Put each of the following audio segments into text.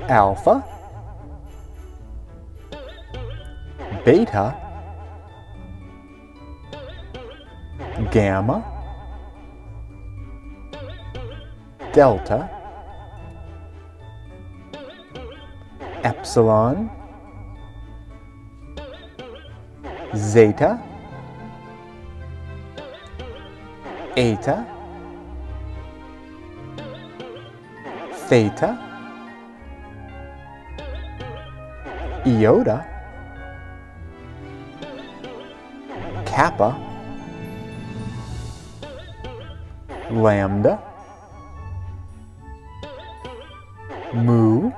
alpha, beta, gamma, delta, epsilon, zeta, eta, theta, iota, kappa, lambda, mu,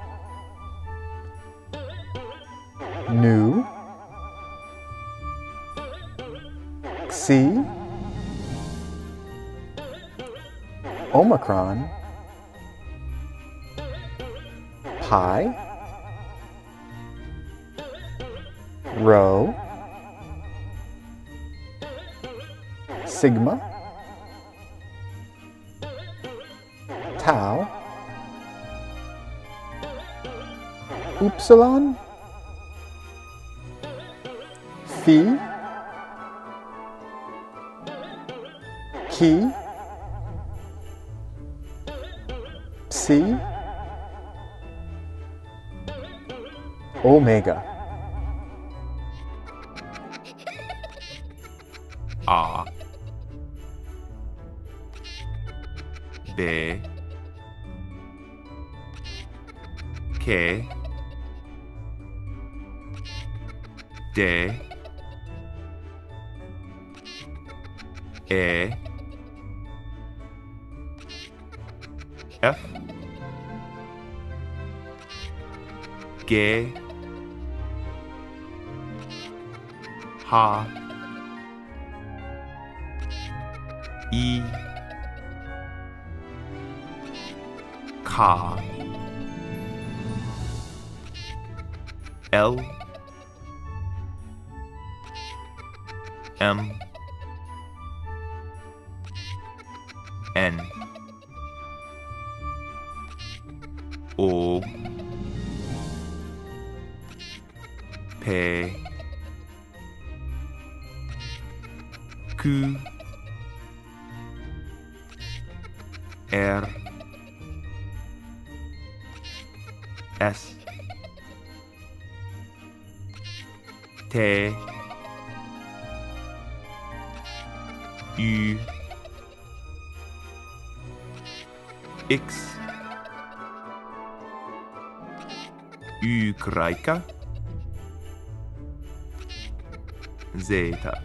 nu, xi, omicron, pi, rho, sigma, tau, upsilon, phi, chi, psi, omega. A, B, K, D, E, F, G, H, I, K, L, M, N, O, P, Q, R, S, T, U, X, Y, zeta.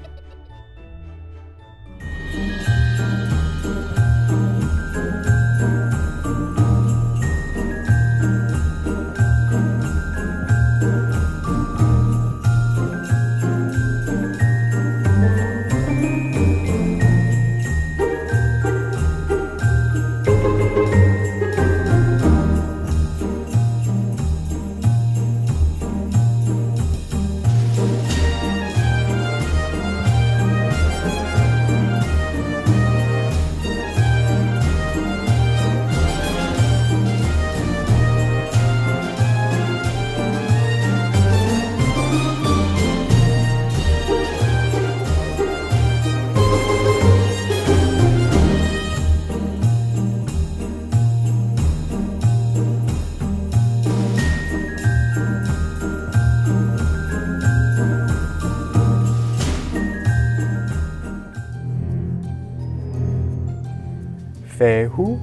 Fehu,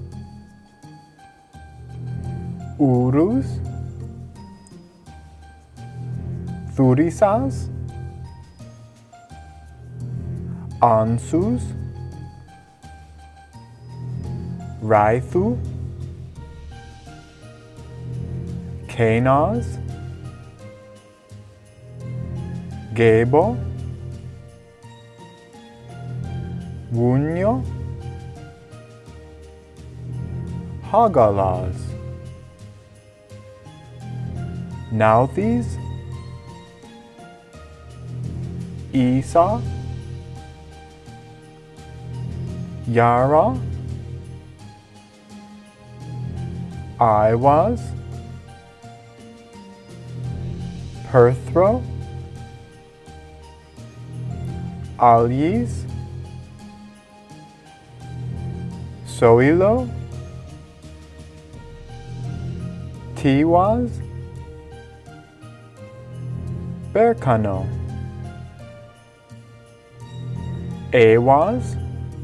Urus, Thurisas, Ansus, Raithu, Kenaz, Gebo, Wunyo, Hagalaz, Nauthes, Esau, Yara, Iwas, Perthro, Alyes, Soilo, Tiwaz, Berkano, Awaz,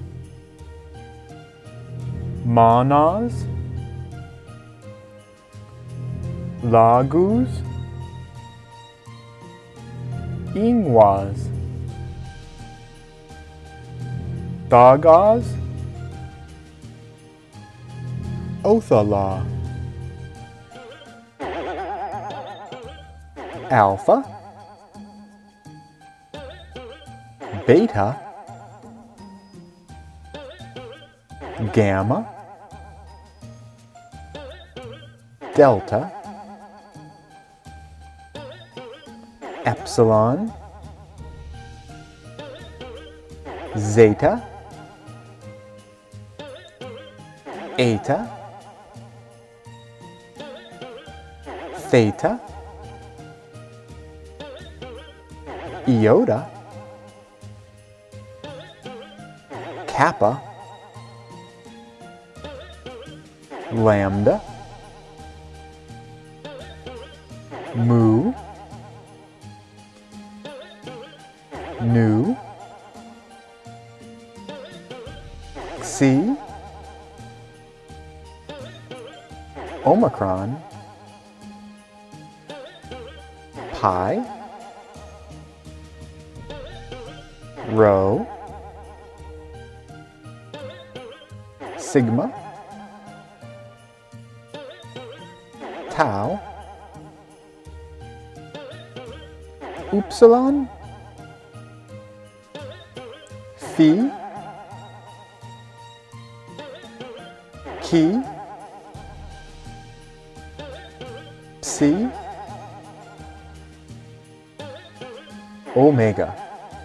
Manaz, Laguz, Ingwaz, Dagaz, Othala, Alpha, Beta, Gamma, Delta, Epsilon, Zeta, Eta, Theta, Iota, Kappa, Lambda, Mu, Nu, Xi, Omicron, Pi, Rho, Sigma, Tau, Upsilon, Phi, Chi, Psi, Omega.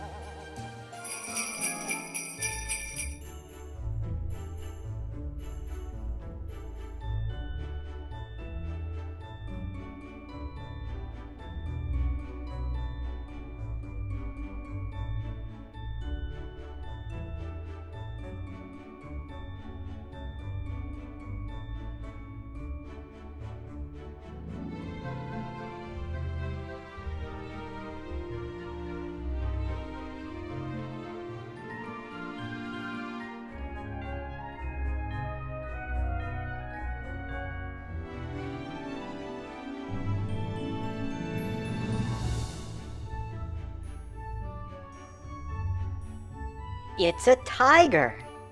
It's a tiger.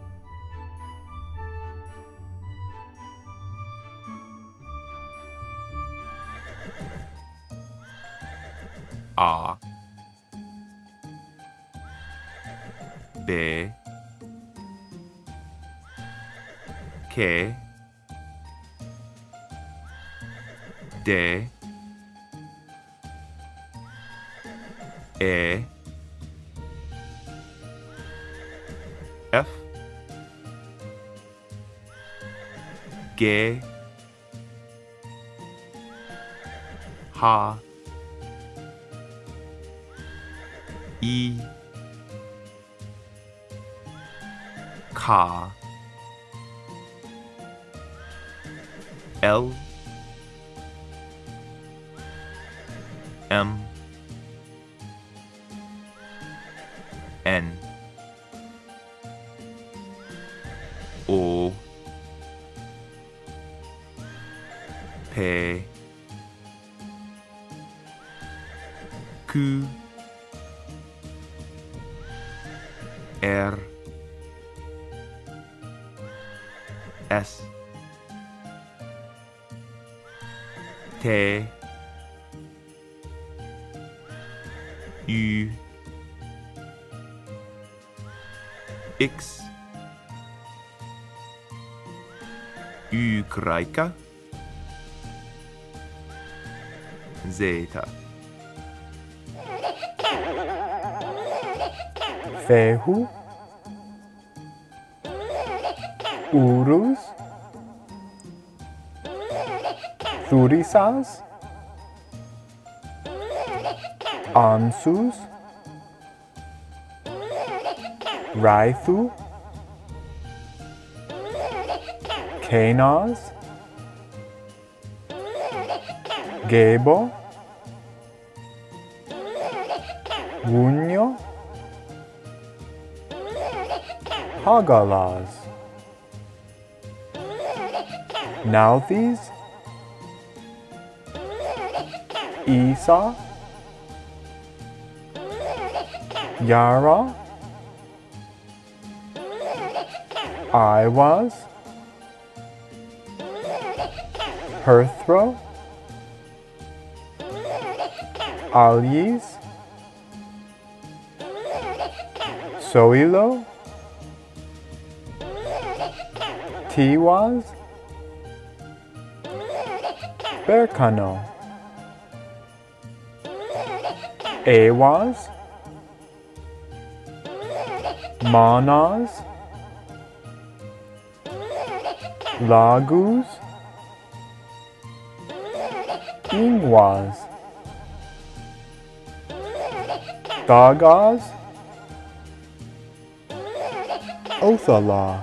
A, B, K, D, E, F, G, H, I, K, L, M, N, O, P, Q, R, S, T, U, X, Y, Zeta, Fehu, Urus, Thurisas, Ansuz, Raithu, Kenaz, Gebo, Wunyo, Hagalaz, Nauthies, Esau, Yara, Iwas, Herthro, Alyes, Soilo, Tiwaz, Berkano, Awaz, Manaz, Laguz, Ingwaz, Dagaz, Othala.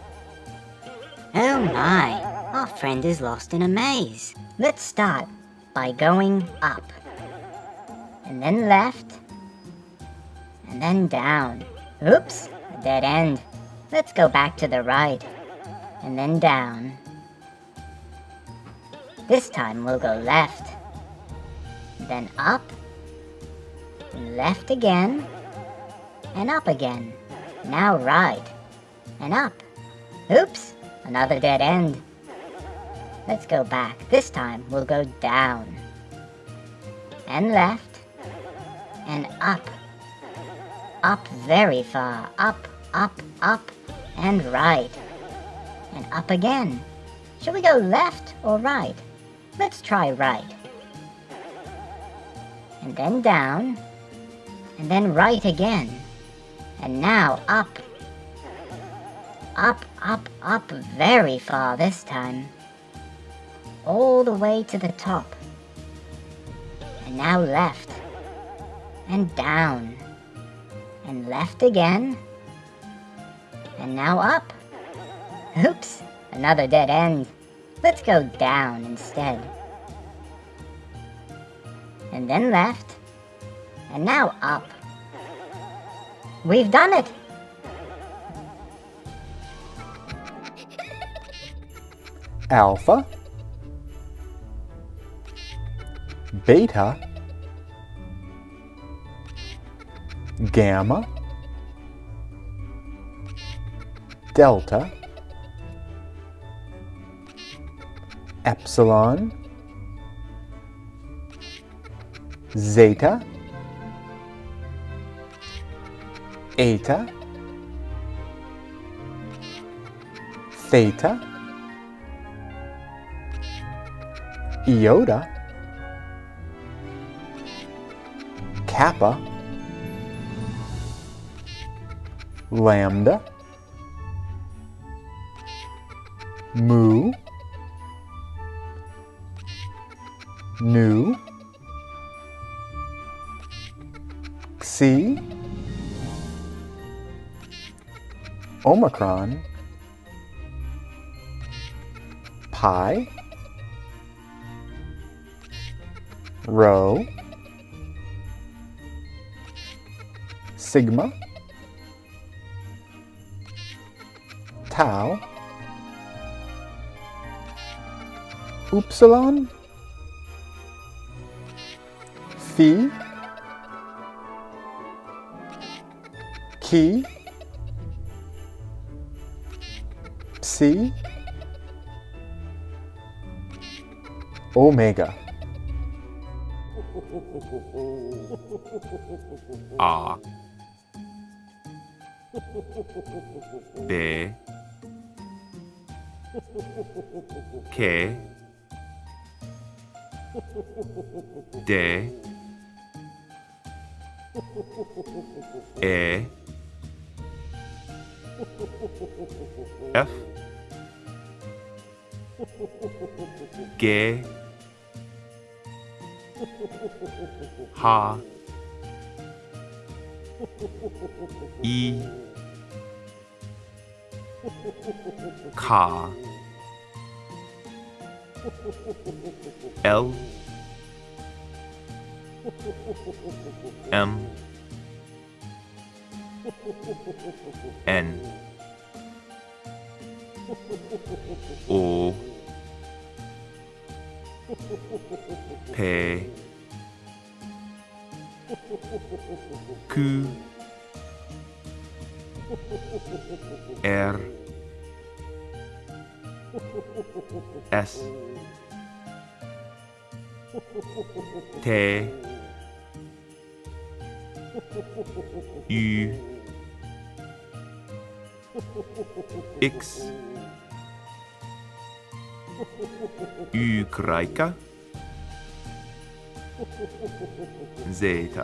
Oh my, our friend is lost in a maze. Let's start by going up, and then left, and then down. Oops, a dead end. Let's go back to the right, and then down. This time we'll go left, then up, and left again, and up again. Now right, and up. Oops, another dead end. Let's go back. This time we'll go down, and left, and up. Up very far. Up, up, up, and right. And up again. Should we go left or right? Let's try right. And then down, and then right again. And now up. Up, up, up very far this time. All the way to the top. And now left. And down. And left again. And now up. Oops, another dead end. Let's go down instead. And then left. And now up. We've done it! Alpha, Beta, Gamma, Delta, Epsilon, Zeta, Eta, Theta, Iota, Kappa, Lambda, Mu, Nu, Xi, Omicron, Pi, Rho, Sigma, Tau, Upsilon, Phi, Chi, Psi, Omega. A B K D E F G H E, Ka, L, M, N, O, P, Q, R, S, T, U, X, Y, Zeta.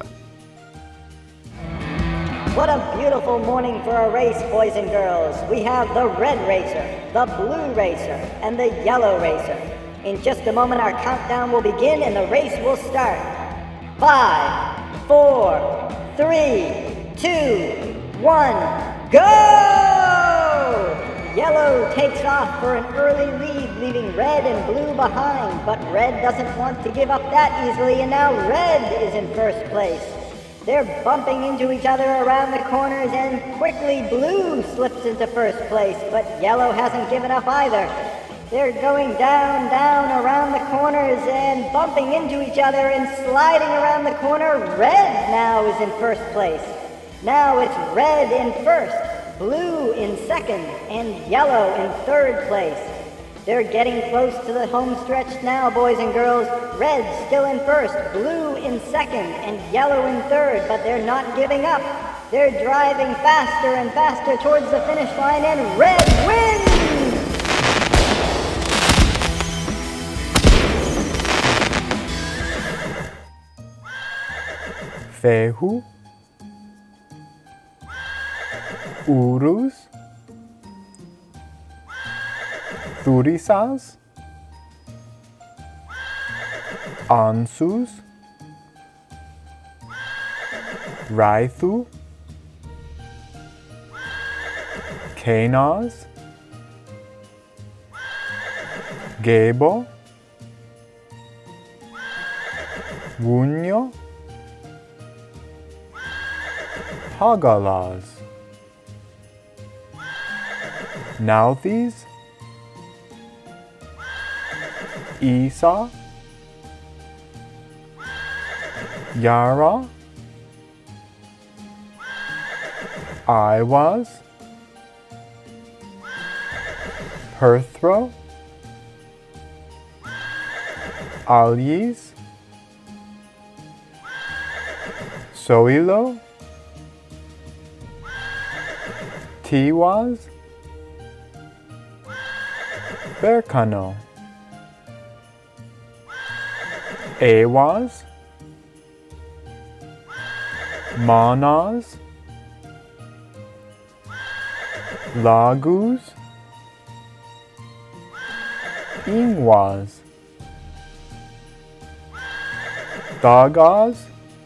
What a beautiful morning for a race, boys and girls. We have the red racer, the blue racer, and the yellow racer. In just a moment, our countdown will begin and the race will start. 5, 4, 3, 2, 1, go! Yellow takes off for an early lead, leaving red and blue behind, but red doesn't want to give up that easily, and now red is in first place. They're bumping into each other around the corners, and quickly blue slips into first place, but yellow hasn't given up either. They're going down, down around the corners and bumping into each other and sliding around the corner. Red now is in first place. Now it's red in first, blue in second, and yellow in third place. They're getting close to the home stretch now, boys and girls. Red still in first, blue in second, and yellow in third, but they're not giving up. They're driving faster and faster towards the finish line, and red wins! Fehu, Urus, Thurisas, Ansus, Raithu, Kenaz, Gebo, Wunyo, Hagalaz, Nauthies, Esau, Yara, Iwas, Perthro, Alyes, Soilo, Tiwaz, Berkano, Awaz, Manaz, Lagus, Ingwaz, Dagaz,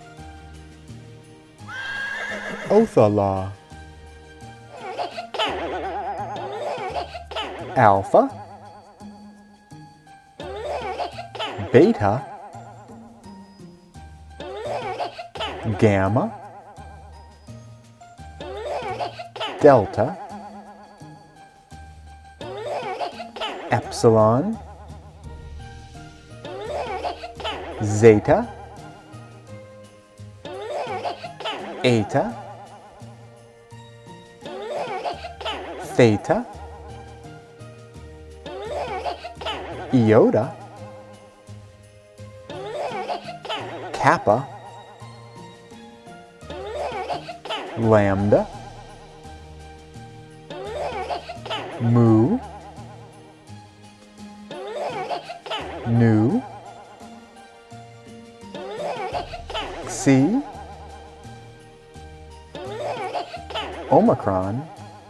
Othala, Alpha, Beta, Gamma, Delta, Epsilon, Zeta, Eta, Theta, Iota, Kappa, Lambda, Mu, Nu, Xi, Omicron,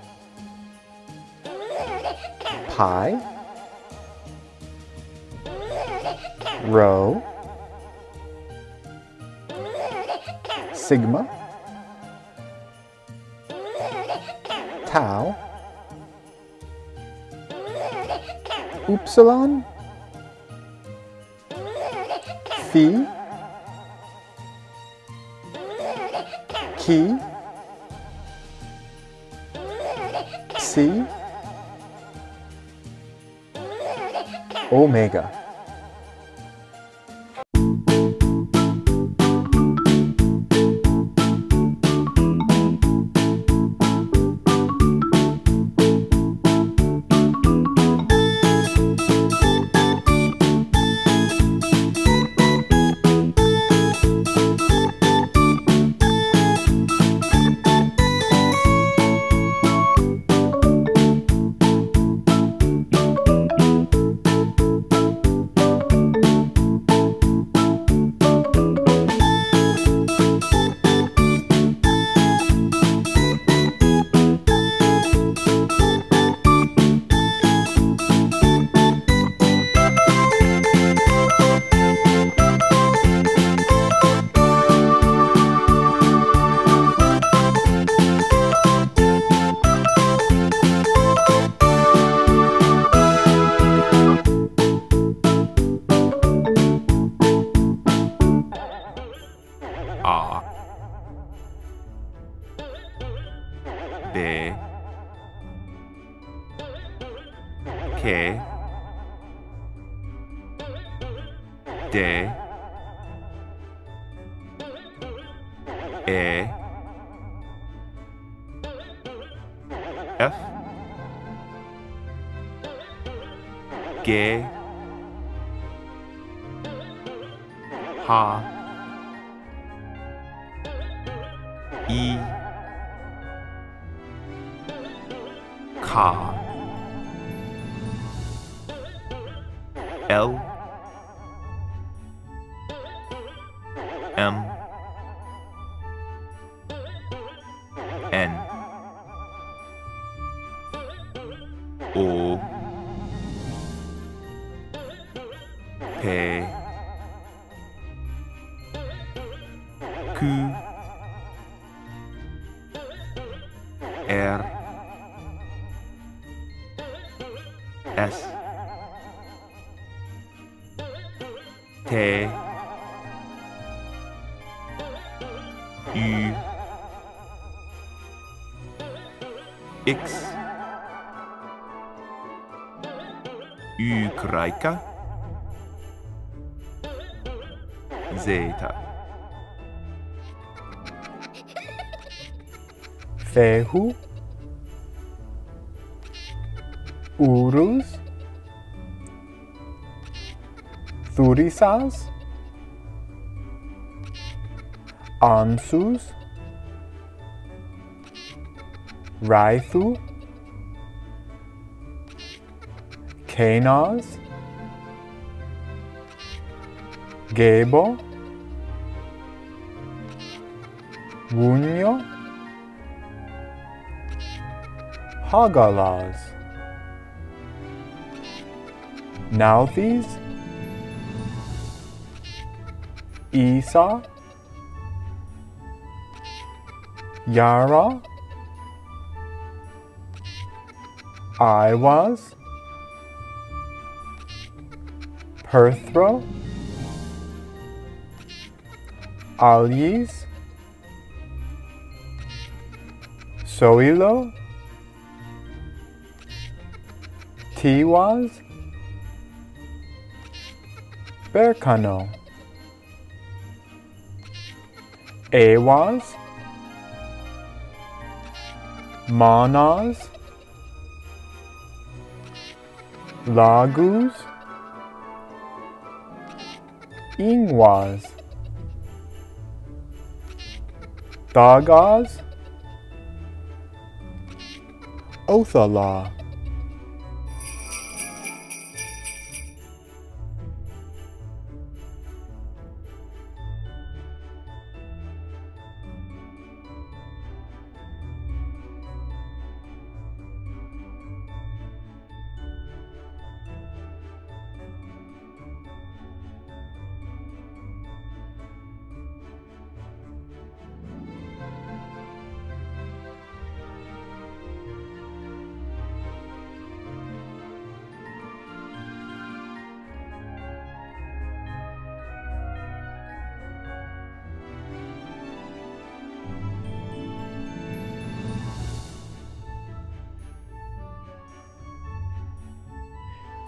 Pi, Rho, Sigma, tau, upsilon, phi, chi, psi, omega. A B K D E F G H I K L M N O P Q R S T U X Y Zeta Ferro, Urus, Thurisas, Ansus, Raithu, Canas, Gebo, Wunyo, Hagalas, Nauthes, Esau, Yara, Iwas, Perthro, Alyes, Soilo, Tiwas, Berkano, Ewas, Manas, Lagus, Ingwas, Dagas, Othala.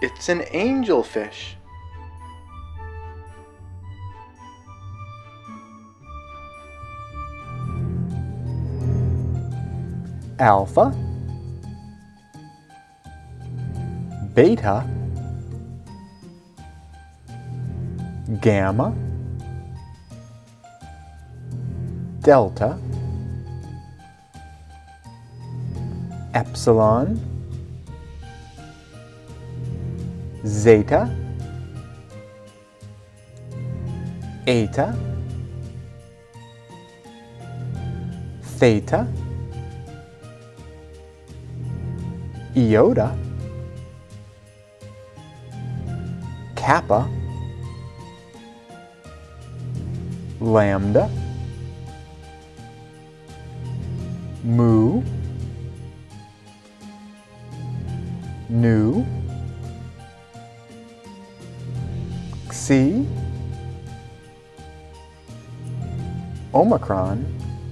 It's an angelfish. Alpha, beta, gamma, delta, epsilon, zeta, eta, theta, iota, kappa, lambda, mu, nu, xi, omicron,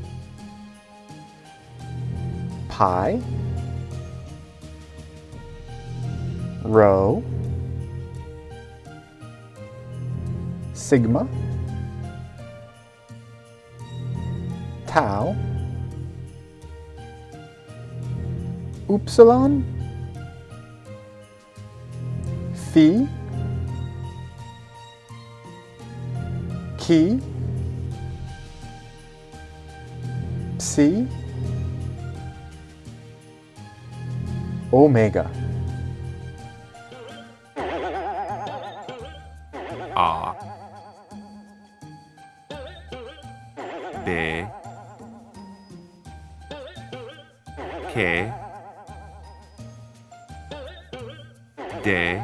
pi, rho, sigma, tau, upsilon, phi, chi, psi, omega. A B K D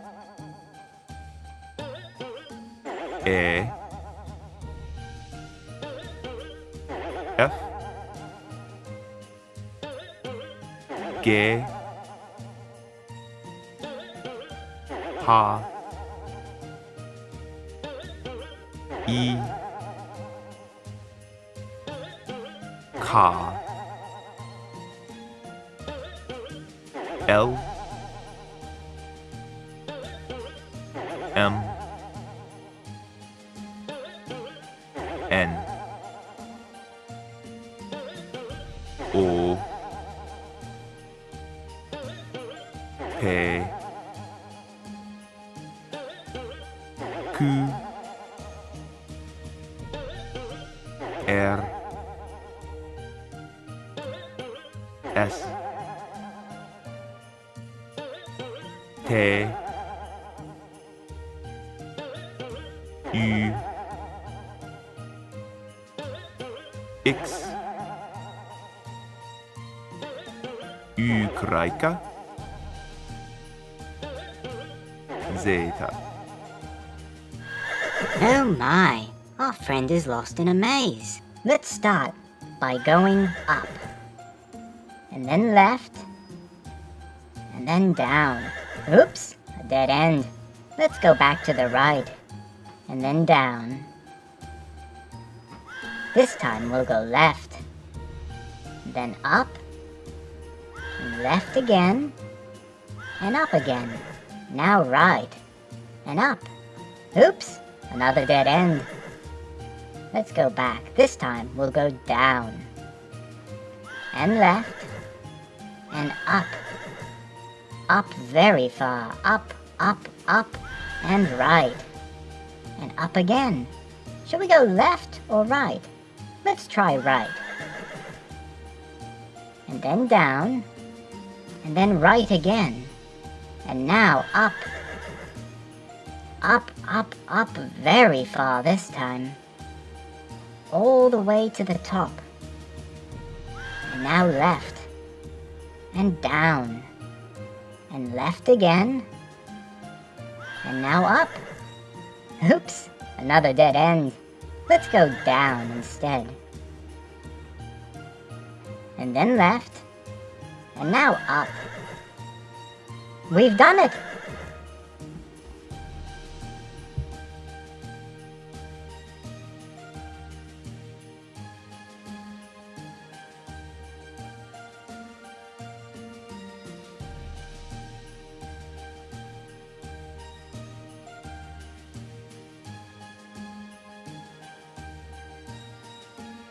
E F G H I K L M N O P Q R S T U X Y Zeta. Oh my, our friend is lost in a maze. Let's start by going up, and then left, and then down. Oops, a dead end. Let's go back to the right, and then down. This time we'll go left, then up, and left again, and up again. Now right, and up. Oops, another dead end. Let's go back. This time we'll go down, and left, and up. Up very far. Up, up, up, and right. And up again. Shall we go left or right? Let's try right. And then down, and then right again. And now up. Up, up, up very far this time. All the way to the top. And now left. And down. And left again. And now up. Oops, another dead end. Let's go down instead. And then left. And now up. We've done it!